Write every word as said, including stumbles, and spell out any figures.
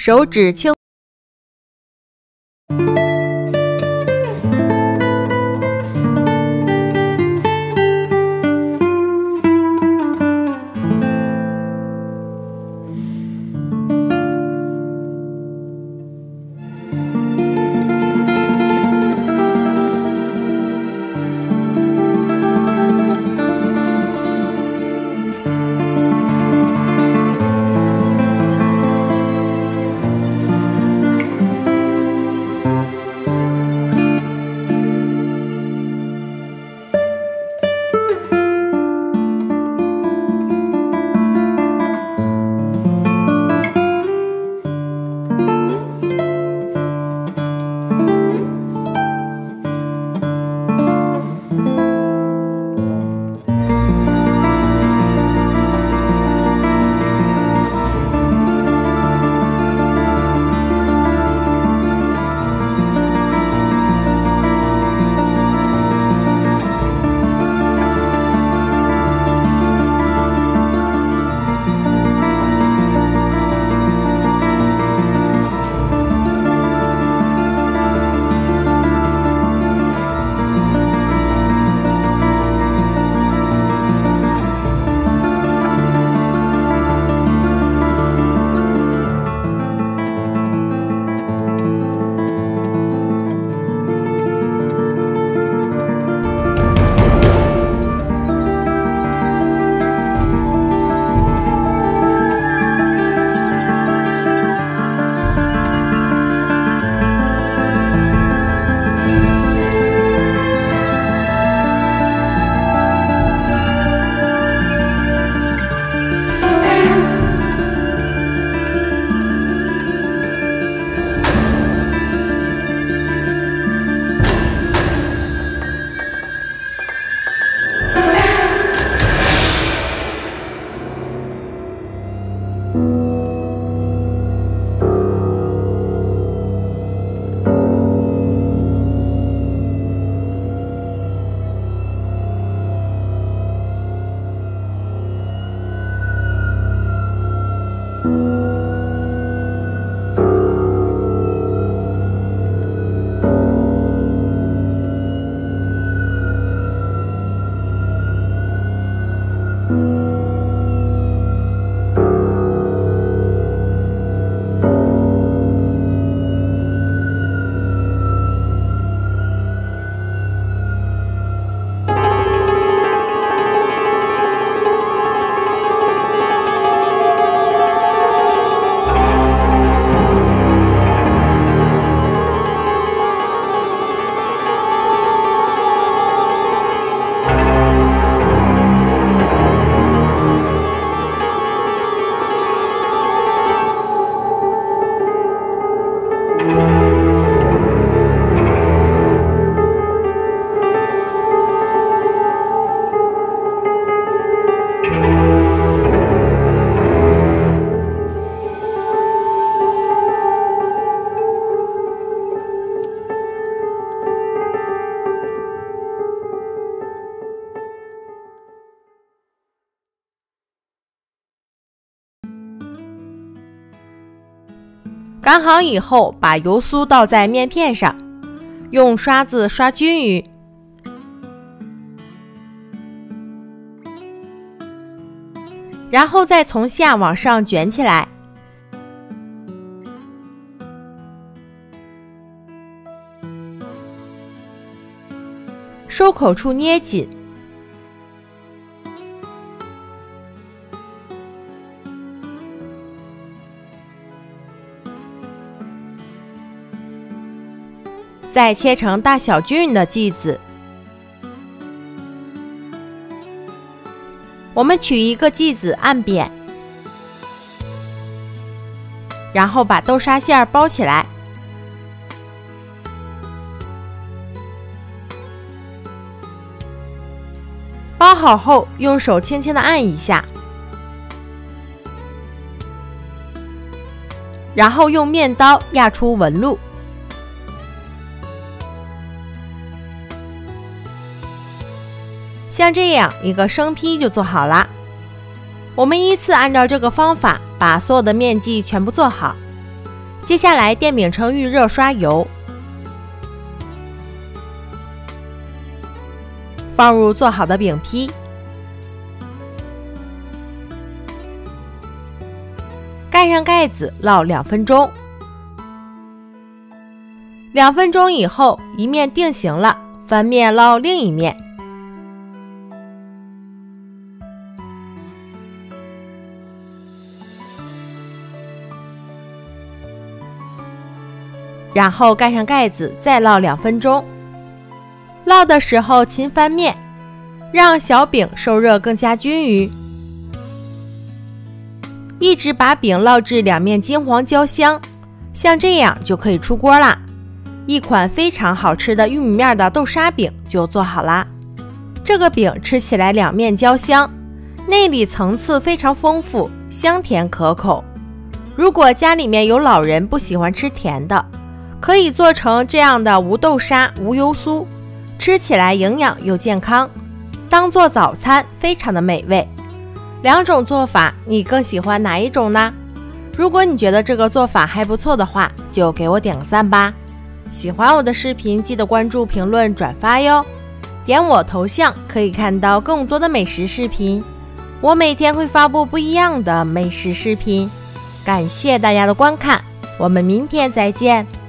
手指轻。擀好以后，把油酥倒在面片上，用刷子刷均匀，然后再从下往上卷起来，收口处捏紧，再切成大小均匀的剂子。我们取一个剂子按扁，然后把豆沙馅包起来，包好后用手轻轻地按一下，然后用面刀压出纹路。像这样一个生坯就做好了。我们依次按照这个方法把所有的面剂全部做好。 接下来电饼铛预热刷油，放入做好的饼坯，盖上盖子烙两分钟。两分钟以后，一面定型了，翻面烙另一面。然后盖上盖子，再烙两分钟。烙的时候勤翻面，让小饼受热更加均匀。一直把饼烙至两面金黄焦香，像这样就可以出锅啦。一款非常好吃的玉米面的豆沙饼就做好啦。这个饼吃起来两面焦香，内里层次非常丰富，香甜可口。如果家里面有老人不喜欢吃甜的，可以做成这样的无豆沙无油酥，吃起来营养又健康，当做早餐非常的美味。两种做法你更喜欢哪一种呢？如果你觉得这个做法还不错的话，就给我点个赞吧。喜欢我的视频记得关注评论转发哟，点我头像可以看到更多的美食视频，我每天会发布不一样的美食视频。感谢大家的观看，我们明天再见。